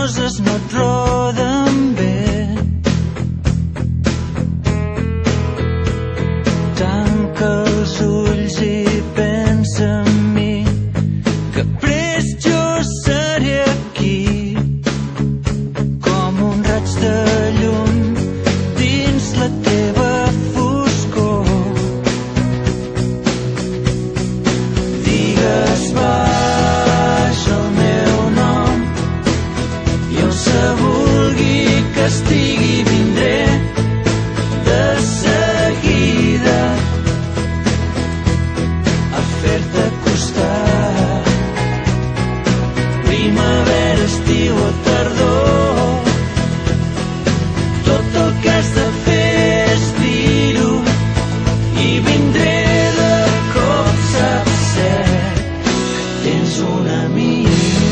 coses no et roden bé. Tanca els ulls i pensa en mi, que prest jo seré aquí, com un raig de llum dins la teva foscor. Digues baix el meu nom i on se vulgui que estigui vindré de seguida a fer-te costat. Primavera, estiu o tardor, tot el que has de fer és dir-ho i vindré de cop, saps cert, tens un amic.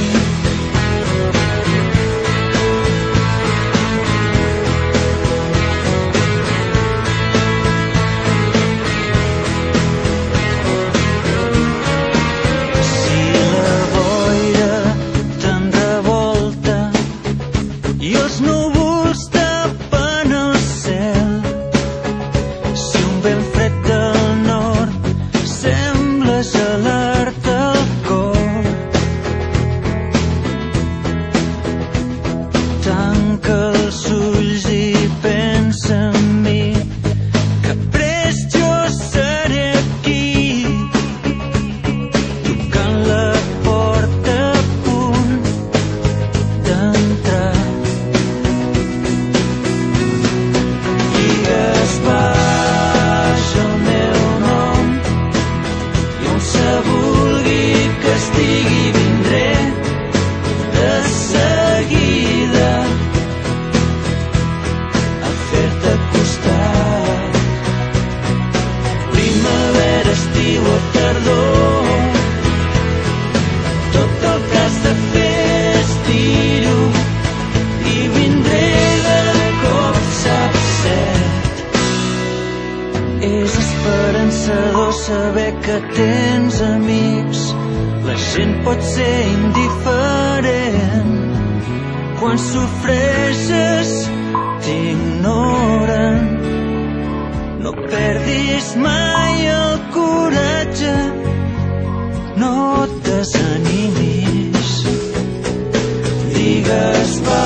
Si la boira te'n revolta i els núvols tapen el cel, si un vent fred del nord sembla gelar-te el cor, tanca els ulls i pensa en mi, que prest jo seré aquí, tocant la porta a punt d'entrar. Digues baix el meu nom i on se vulgui que estigui vindré de seguida a fer-te costat. Primavera, estiu o tardor, tot el que has de fer és dir-ho i vindré de cop, saps cert. És esperançador saber que tens amics. La gent pot ser indiferent, quan sofreixes t'ignoren. No perdis mai el coratge, no et desanimis. Digues va